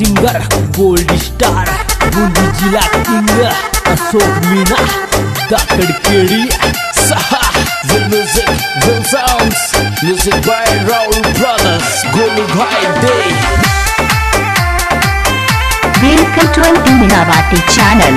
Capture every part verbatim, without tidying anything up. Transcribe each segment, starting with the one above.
Singer gold star Bundi जिला king Ashok Meena Dakad केड़ी सहा the music the sounds music by Raul Brothers Golu भाई दे welcome to an Meenawati channel.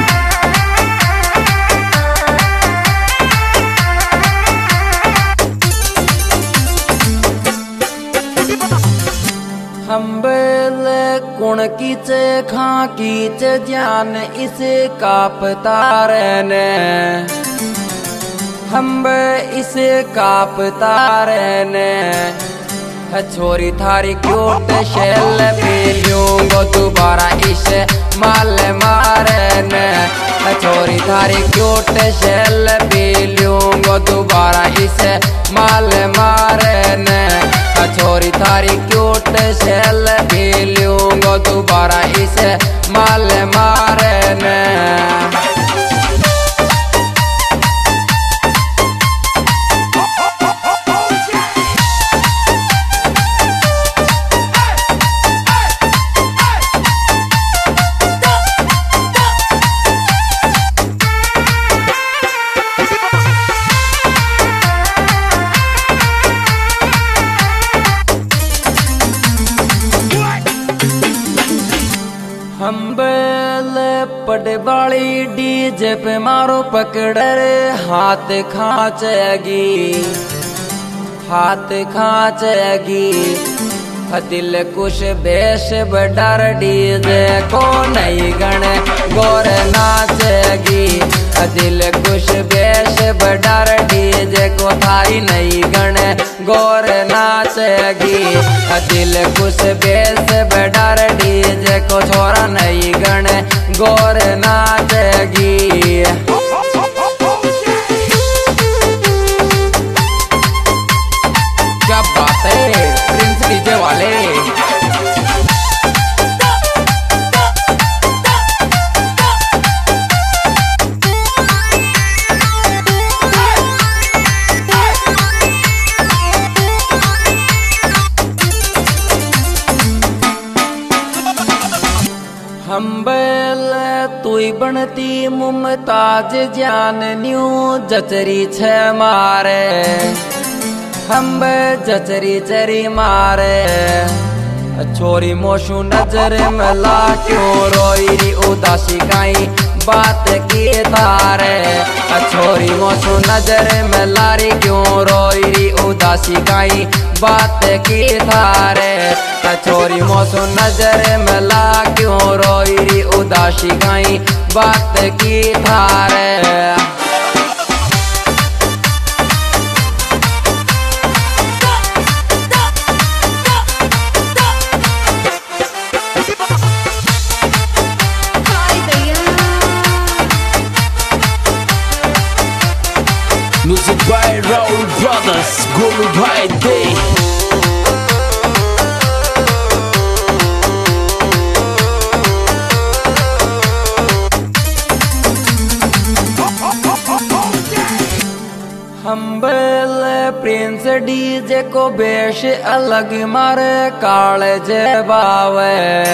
हम बेले कुण कीचे खा कीचे जान इसे कापता रहने हम बे इसे कापता रहने छोरी थारी क्यूट शेल पी लूंगो दोबारा इसे माल मारने छोरी थारी क्यूट शेल पी लूंगो दोबारा इसे माल मारने छोरी थारी क्यूट शेल पी लूंगो दोबारा इसे माल मारने हम बेले पड़े वाली डीजे पे मारो पकड़ रे हाथ खाचेगी हाथ खाचेगी दिल कुछ बेश बडर डीजे को नहीं गणे गोर नाचेगी दिल कुछ बेश बडर डीजे को थारी नहीं गणे गोर नाचेगी दिल कुछ बेश बडर डीजे को छोरा नहीं गणे गोर नाचेगी। क्या बात है प्रिंस डीजे वाले हम बेले तुई बनती मुमताज जान न्यू जचरी छे मारे हम जचरी चरी मारे छोरी मोशू नजर मला क्यों रोई उदासी काई बात की तारे छोरी मोशू नजर मलारी क्यों रोई उदासी काई बात की थारे छोरी मोसो नजर मला क्यों रोई उदासी काई बात की थारे Music by Raul Brothers Golu भाई दे हम बेले प्रिंस डीजे को बेश अलग मारे काले जे बावे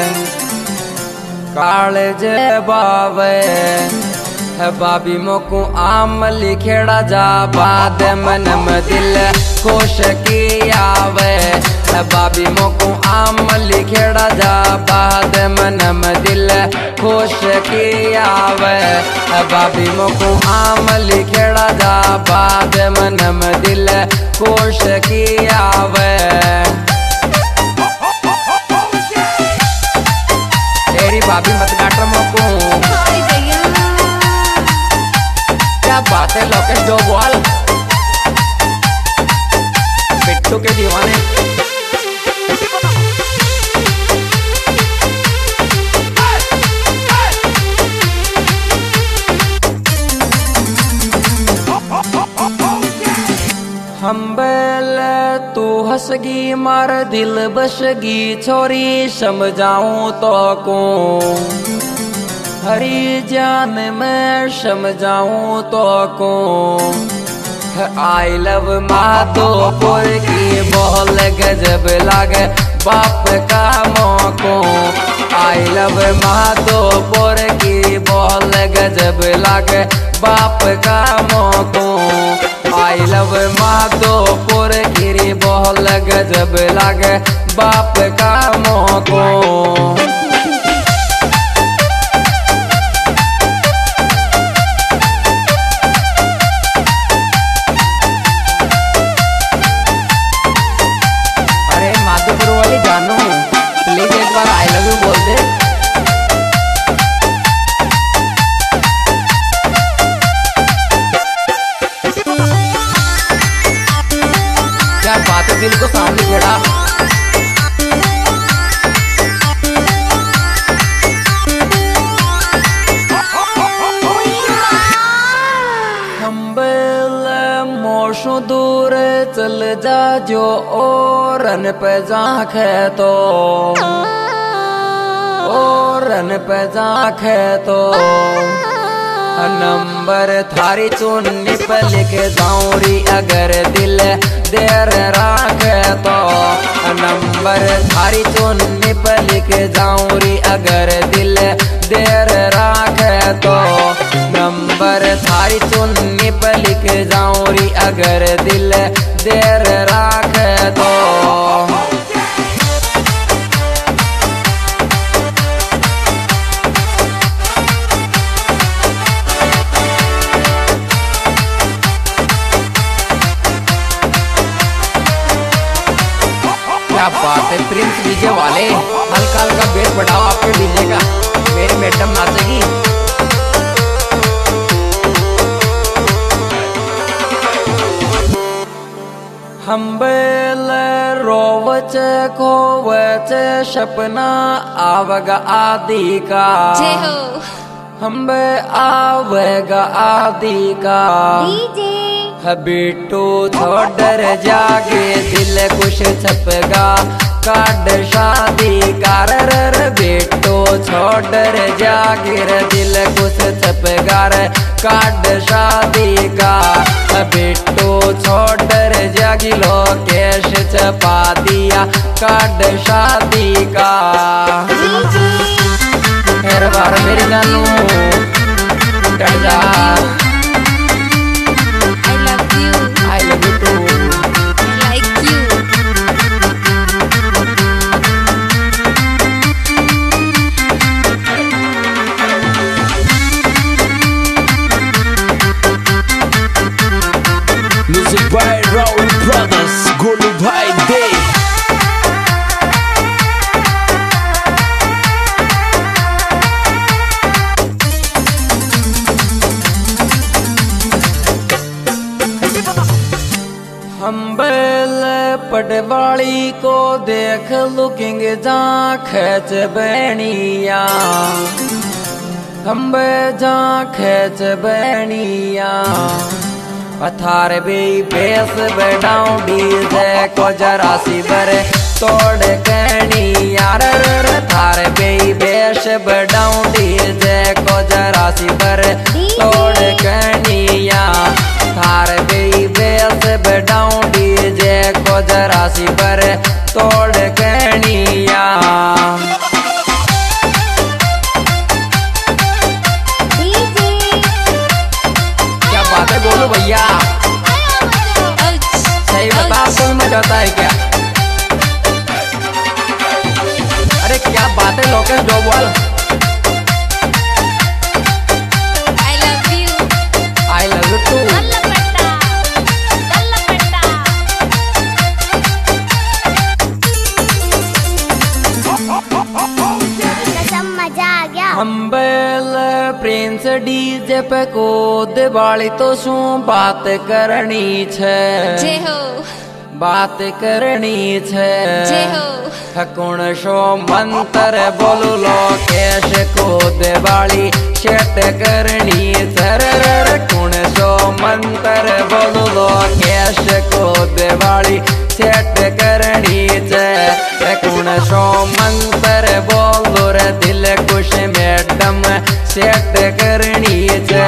काले जे बावे है बाबी मोकू आम लिखेड़ा जा बाद मनम दिल खुश की आवे है बाबी मोकू आम लिखेड़ा जा बाद मनम दिल खुश की आवे है बाबी मोकू आम लिखेड़ा जा बाद मनम दिल खुश की आवे तेरी भाभी मत काट मोकू बात है लोकेश डोबवाल बिट्टू के दीवाने हम बेले तू हंसगी मार दिल बसगी छोरी समझाऊं तो को हरी जान मैं समझाऊं तो को आई लव माधोपुर की बोल गजब लागे बाप का मोको आई लव माधोपुर की बोल गजब लागे बाप का मोको। आई लव माधोपुर की बोल गजब लागे बाप का मोको। अरे माधोपुर वाली जानू प्लीज एक बार आई लव यू बोल दे। क्या बात है, दिल को सामने खड़ा। मोशो दूर चल जा जो ओरन पे जाखे तो, ओरन पे जाखे तो नंबर थारी चुन्नी पे लिखे जाऊरी अगर दिल देर राखे तो। नंबर थारी चुन्नी पे लिखे जाऊरी अगर दिल देर राखे तो। नंबर थारी चुन्नी पे लिख जाऊरी अगर दिल देर राखे तो। क्या बात है प्रिंस डीजे वाले, हल्का हल्का बेस बढ़ाओ आपके डीजे का, मेरी मैडम नाचेगी। हम बेल रोवच खोवच सपना आवगा आदि का। हम बे आवगा आदि का बिट्टू छोड़ जागे दिल कुछ छपगा काट शादी कार। बिट्टू छोड़ जागिर दिल कुछ छपगार काट शादी का। बिट्टू छोड़ जागी लोकेश छपा दिया काट शादी का। हर बार मेरी जानू डर जा। I love you too. I like you. Music by Raul Brothers, Golu Bhai Day. हम बेल पटवाली को देख लुकिंग जा खेच बैनिया। हम बे जा खेच बैनिया पथार भी बेस बैठाऊं डीजे को जरा सी बर तोड़ कहनी यार। थार भी बेस बैठाऊं डीजे को जरा सी बर तोड़ कहनिया। थार भी बेस बैठाऊं डीजे को जरा सी बर तोड़ कहनिया। क्या बात है बोलो भैया, सही बता कोई मजा आता है क्या? अरे क्या बात है Lokesh Dobwal. I love you. I love you too. हम बेल प्रिंस डीजे पे को दिवाली तो शू बात करनी छे। जय हो बात करनी छे। जय हो हकुण शो मंत्र बोलो लोकेश को दिवाली शेट करनी सर। कुण शो मंत्र बोलो लोकेश को दिवाली सेट करनी छे। कुण शो मंत्र बोलो रे दिल कुछ मैडम सेट करनी छे।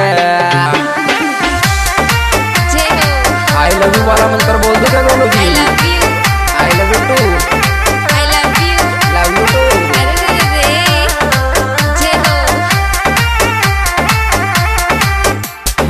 आई लव यू वाला मंत्र बोल दो क्या बोलो जी? I love you too. I love you. Love you too. अरे रे रे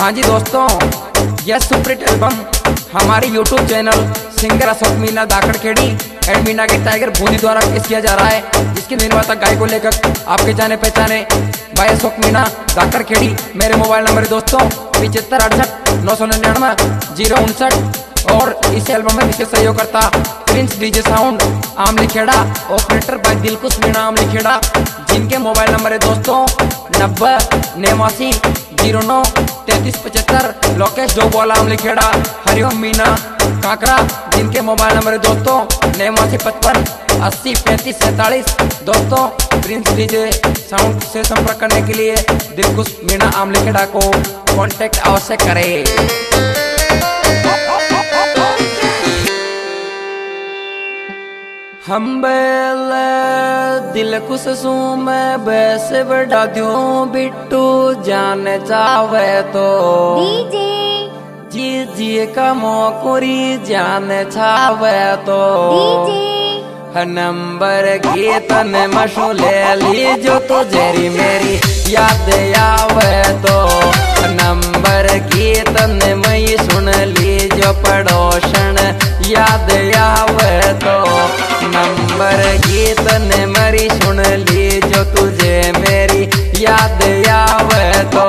हाँ जी दोस्तों, यह सुपरहिट एल्बम हमारे YouTube channel singer Ashok Meena Dakad Khedi and Meena के टाइगर बूंदी द्वारा पेश किया जा रहा है, जिसके निर्माता गायकों लेखक आपके जाने पहचाने भाई अशोक मीना दाकड़ खेड़ी। मेरे मोबाइल नंबर है दोस्तों पिछहत्तर अड़सठ नौ सौ निन्यानवे जीरो उनसठ। और इस एल्बम में विशेष सहयोग करता Prince DJ sound Amli Kheda, operator by Dilkhush Meena Amli Kheda, जिनके मोबाइल नंबर है दोस्तों नब्बे नवासी जीरो नौ तैतीस पचहत्तर। लोकेश डोबोला आमली खेड़ा, हरिओम मीना काकरा, जिनके मोबाइल नंबर है दोस्तों नवासी पचपन अस्सी पैंतीस सैतालीस। दोस्तों प्रिंस डीजे साउंड से संपर्क करने के लिए दिलकुश मीणा आमली खेड़ा को कांटेक्ट अवश्य करें। हम बेल दिल कुछ सू मैं बैस बढ़ा दूं बिट्टू जाने चावे तो डीजे जी जी का मोकुरी जाने चावे तो डीजे नंबर गीतन मशू ले ली जो तो जेरी मेरी याद आवे तो नंबर गीतन मई सुन ली जो पड़ोसन याद आवे तो नंबर गीतन मरी सुन ली जो तुझे मेरी याद आवे तो।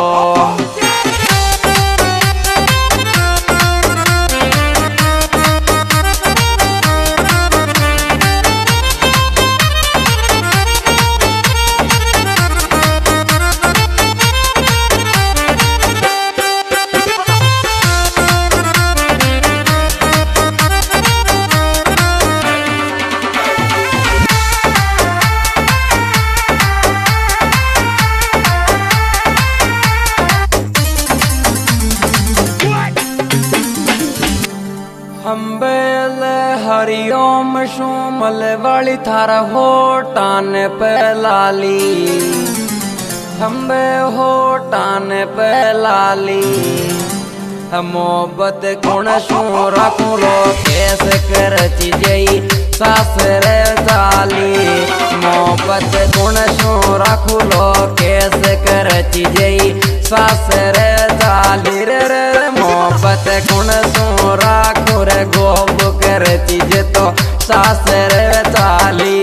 हम्बेल हरिओम शोमल वाली थारा होटान पे लाली, हम्बे होटान पे लाली मोहब्बत गुण शू रखू लो कैसे कर चीजई सासरे जाली। मोहब्बत गुण शू रखू लो कैसे कर चीजई सासरे जाली रे रे। मोहब्बत गुण शू राखू रे गोब कर चीज तो सासरे जाली।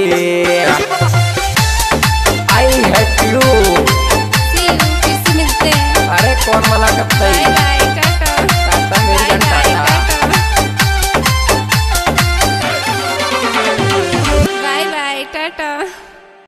I hate you. See you, फिर से मिलते हैं। अरे कौन वाला कब बाय बाय टाटा टाटा मेरी bye bye tata. Tata bye bye Tata.